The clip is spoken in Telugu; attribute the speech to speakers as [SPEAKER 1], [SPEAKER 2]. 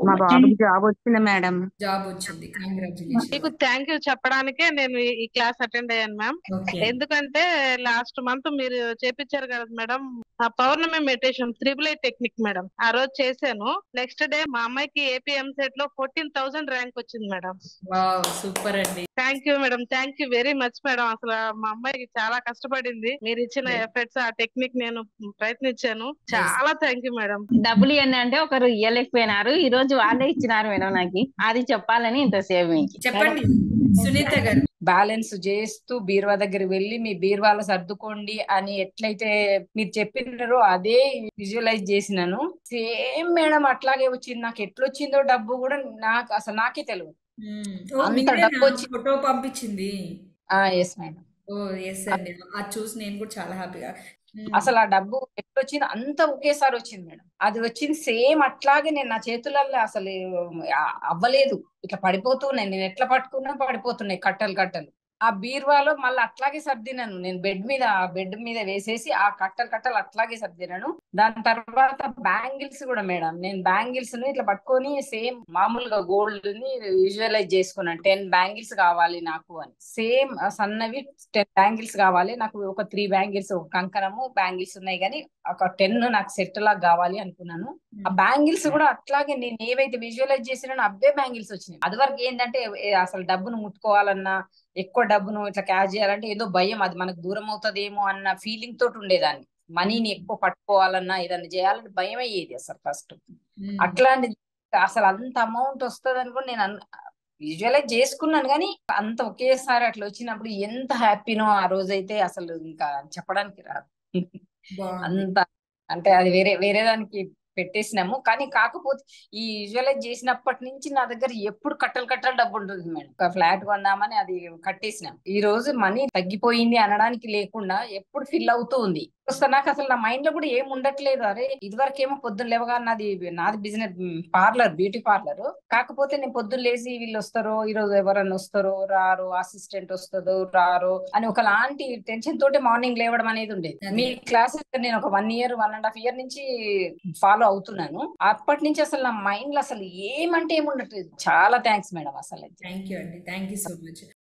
[SPEAKER 1] మా
[SPEAKER 2] మచ్ అండి.
[SPEAKER 1] బాబుకి జాబ్ వచ్చింది మేడం.
[SPEAKER 3] జాబ్ వచ్చింది. కంగ్రాచులేషన్.
[SPEAKER 2] మీకు థ్యాంక్ యూ చెప్పడానికే నేను ఈ క్లాస్ అటెండ్ అయ్యాను మ్యామ్.
[SPEAKER 3] ఓకే.
[SPEAKER 2] ఎందుకంటే లాస్ట్ మంత్ మీరు చేపించారు కదా మేడం, ఆ పౌర్ణమి మెడిటేషన్ 3 టెక్నిక్ మేడం, ఆ రోజు చేశాను. నెక్స్ట్ డే మా అమ్మాయికి ఏపీఎంసెట్ లో 14,000 ర్యాంక్ వచ్చింది మేడం.
[SPEAKER 3] వావ్! సూపర్ అండి.
[SPEAKER 2] Thank you madam, thank you very much madam. అసలు మా అమ్మాయికి చాలా కష్టపడింది. మీరు ఇచ్చిన
[SPEAKER 3] యెస్.
[SPEAKER 2] ఎఫర్ట్స్, ఆ టెక్నిక్ నేను ప్రయత్నించాను.
[SPEAKER 3] యెస్.
[SPEAKER 2] చాలా థ్యాంక్ యూ మేడం.
[SPEAKER 1] డబ్బులు ఇవ్వండి అంటే ఒకరు ఇయ్యలేకపోయినారు. ఈ రోజు వాళ్ళే ఇచ్చినారు మేడం నాకు. అది చెప్పాలని ఇంతసేపు మీకు.
[SPEAKER 3] చెప్పండి సునీత గారు.
[SPEAKER 4] బ్యాలెన్స్ చేస్తూ బీరువా దగ్గర వెళ్ళి మీ బీరువాలో సర్దుకోండి అని ఎట్లయితే మీరు చెప్పినారో అదే విజువలైజ్ చేసినాను. సేమ్ మేడం అట్లాగే వచ్చింది. నాకు ఎట్లొచ్చిందో డబ్బు కూడా నాకు అసలు నాకే తెలియదు.
[SPEAKER 3] ఓ
[SPEAKER 4] అంత
[SPEAKER 3] మీరేనా
[SPEAKER 4] డబ్బు వచ్చి
[SPEAKER 3] ఫోటో పంపించింది?
[SPEAKER 4] Yes madam.
[SPEAKER 3] ఓ ఎస్ అండి. అది చూసి నేను కూడా చాలా హ్యాపీగా.
[SPEAKER 4] అసలు ఆ డబ్బు ఎట్లొచ్చింది అంత ఒకేసారి వచ్చింది మేడం. అది వచ్చింది సేమ్ అట్లాగే నేను నా చేతులలో అసలు అవ్వలేదు. ఇట్లా పడిపోతున్నాయి. నేను ఎట్లా పట్టుకున్నా పడిపోతున్నాయి కట్టలు కట్టలు. ఆ బీరువాలో మళ్ళీ అట్లాగే సర్దినాను. నేను బెడ్ మీద వేసేసి ఆ కట్టలు కట్టలు అట్లాగే సర్దినాను. దాని తర్వాత బ్యాంగిల్స్ కూడా మేడం, నేను బ్యాంగిల్స్ ని ఇట్లా పట్టుకొని సేమ్ మామూలుగా గోల్డ్ ని విజువలైజ్ చేసుకున్నాను. 10 బ్యాంగిల్స్ కావాలి నాకు అని. సేమ్ సన్నవి 10 బ్యాంగిల్స్ కావాలి నాకు. ఒక 3 బ్యాంగిల్స్, ఒక కంకణము బ్యాంగిల్స్ ఉన్నాయి కానీ ఒక 10 నాకు సెట్ లాగా కావాలి అనుకున్నాను. ఆ బ్యాంగిల్స్ కూడా అట్లాగే నేను ఏవైతే విజువలైజ్ చేసినానో అవే బ్యాంగిల్స్ వచ్చినాయి. అది వరకు ఏంటంటే అసలు డబ్బును ముట్టుకోవాలన్నా, ఎక్కువ డబ్బును ఇట్లా క్యాష్ చేయాలంటే ఏదో భయం, అది మనకు దూరం అవుతుందేమో అన్న ఫీలింగ్ తోటి ఉండేదాన్ని. మనీని ఎక్కువ పట్టుకోవాలన్నా ఏదన్నా చేయాలంటే భయం అయ్యేది అసలు ఫస్ట్. అట్లాంటి అసలు అంత అమౌంట్ వస్తుందని కూడా నేను విజువలైజ్ చేసుకున్నాను కానీ అంత ఒకేసారి అట్లా వచ్చినప్పుడు ఎంత హ్యాపీనో ఆ రోజైతే అసలు ఇంకా చెప్పడానికి రాదు.
[SPEAKER 3] బాగుంది.
[SPEAKER 4] అంత అంటే అది వేరే వేరే దానికి పెట్టేసినాము. కానీ కాకపోతే ఈ విజువలైజ్ చేసినప్పటి నుంచి నా దగ్గర ఎప్పుడు కట్టలు కట్టలు డబ్బు ఉంటుంది మేడం. ఒక ఫ్లాట్ కొందామని అది కట్టేసినాం. ఈ రోజు మనీ తగ్గిపోయింది అనడానికి లేకుండా ఎప్పుడు ఫిల్ అవుతూ ఉంది. వస్తే నాకు అసలు నా మైండ్ లో కూడా ఏం ఉండట్లేదు. అరే ఇదివరకేమో పొద్దున్న లేవగా నాది బిజినెస్ పార్లర్, బ్యూటీ పార్లర్. కాకపోతే నేను పొద్దున్న లేచి వీళ్ళు వస్తారో, ఈ రోజు ఎవరన్నా వస్తారో రారో, అసిస్టెంట్ వస్తుందో రారో అని ఒకలాంటి టెన్షన్ తోటే మార్నింగ్ లేవడం అనేది ఉండేది. మీ క్లాసెస్ నేను ఒక 1.5 ఇయర్ నుంచి ఫాలో అవుతున్నాను. అప్పటి నుంచి అసలు నా మైండ్ లో అసలు ఏమంటే ఏముండట్లేదు. చాలా థ్యాంక్స్ మేడం అసలు.
[SPEAKER 3] థ్యాంక్ యూ అండి. Thank you so much.